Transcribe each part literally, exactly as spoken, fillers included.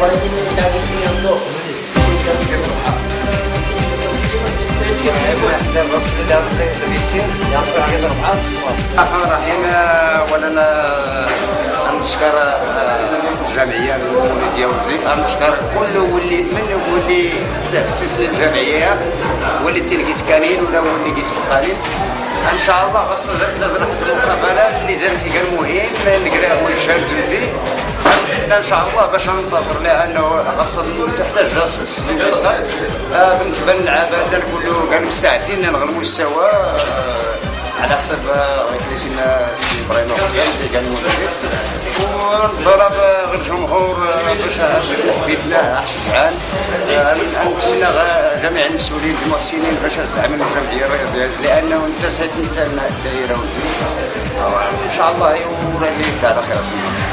الرحمن الرحيم. اولا نشكر الجمعيه الوليديه وزيك، نشكر كل ولي من واللي تاسس للجمعيه، واللي تلقيت كانين ولا واللي قيس فقانين. ان شاء الله خاص نخدموا المقابلات اللي زاد كان مهم نقراو ونشهر زوزي ان شاء الله باش ننتصر، لانه خاص تحتاج جاسوس بالنسبه للعباده نكونوا كاع مستعدين نغلبوا السوا على حسب كريسينا السي ابراهيم اللي كان المدرب، ونضرب غير الجمهور باش بيدنا شجعان. نتمنى جميع المسؤولين المحسنين باش يزعموا الجمعيه الرياضيه، لانه انت سيتنت الدائره وزيد ان شاء الله يوري لك على خير.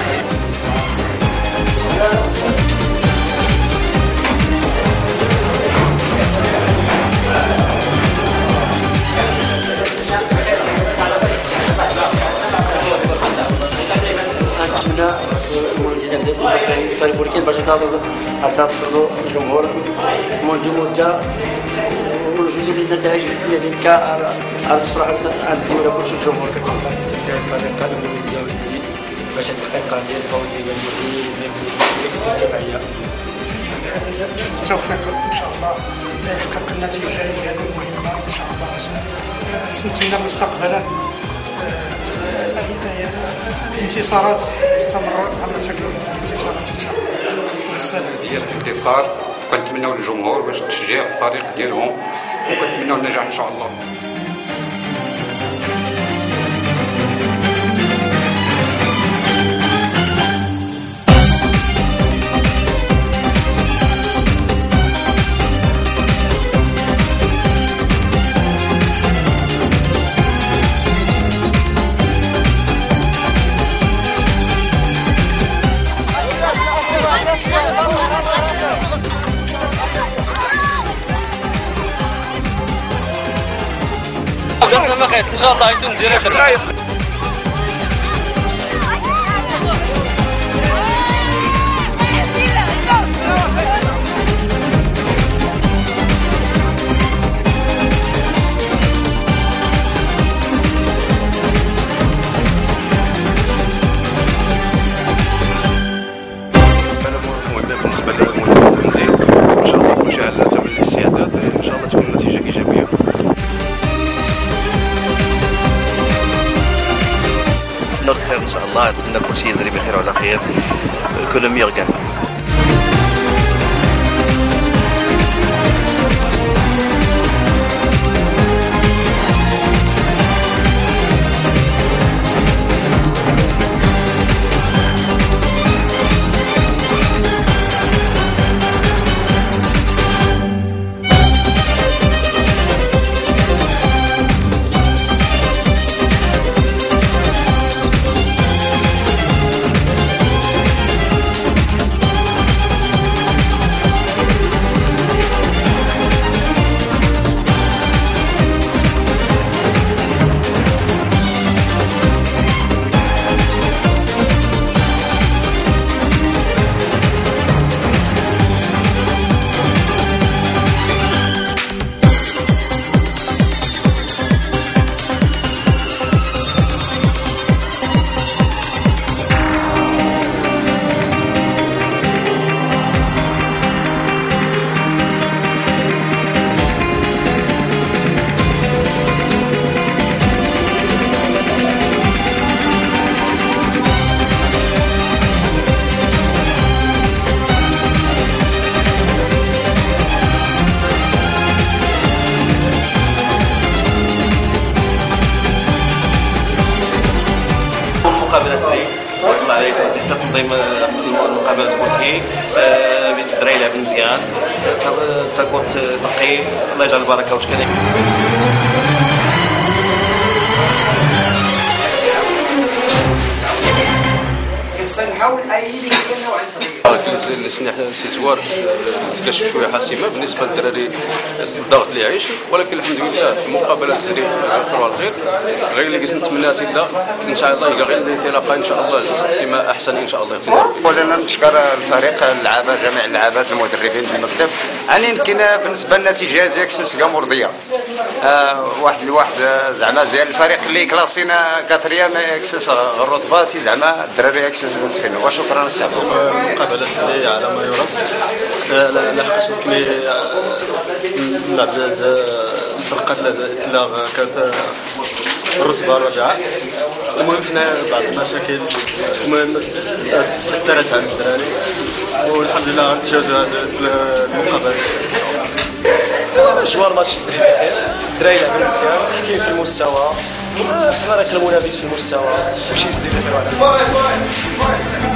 ولكن باش نتصلوا الجمهور منذ مده ونوجدوا للنتائج الحسيه ديالك على الصفر على الزيوره كلشي الجمهور كتبقى تدير الفريق الوليديه والزيد باش تحقق هذه الفوز ديال الجمعيه. التوفيق ان شاء الله يحقق النتيجه هذه المهمه ان شاء الله. نتمنى مستقبلا الانتصارات استمر على تكرار الانتصارات ان شاء الله. والسلام ديال الانتصار، كنتمناو للجمهور باش تشجيع الفريق ديالهم، وكنتمناو النجاح ان شاء الله. ان شاء الله يكون زيرو. بالنسبه للمدرب التنزيل ان شاء الله كلشي على تمام الاستعداد، ان شاء الله تكون النتيجه ايجابيه. نتمنى الخير ان شاء الله، نتمنى كلشي يجري بخير وعلى خير، كل ميغ كاع. وتطلع عليه تنظيم المقابلات فوكي الدراري يلعب مزيان، تكون تنقي، الله يجعل البركه واش كاين. سنحاول ايدي كاين نوع التغيير. السلاح سيزوار تكشف شويه حاسمه بالنسبه للدراري الضغط اللي يعيش، ولكن الحمد لله في مقابله الزريق على الخير والخير غير اللي كنتمنى تيلا ان شاء الله غير الانطلاقه ان شاء الله فيما احسن ان شاء الله. ولنا نشكر الفريق اللعابه جميع اللعابات المدربين في المكتب. يعني يمكن بالنسبه للنتيجه ديالك سنسكا مرضيه. آه واحد لواحد زعما زي الفريق اللي كلاسينا كاتريام اكسس الرتبه سي زعما الدراري اكسس فين. وشكرا السي عبد الله. المقابلات اللي على ما يرام لا حقاش يمكن نلعب الفرقات لا كانت الرتبه الرابعه. المهم حنا بعض المشاكل المهم تاثرت على الدراري والحمد لله غنتجاوزوا هذه المقابلات. جوار ماتش تدريب بخير، الدراري لعبوا مزيان، التحكيم في المستوى، الفريق المنافس في المستوى، وشي يسري بخير.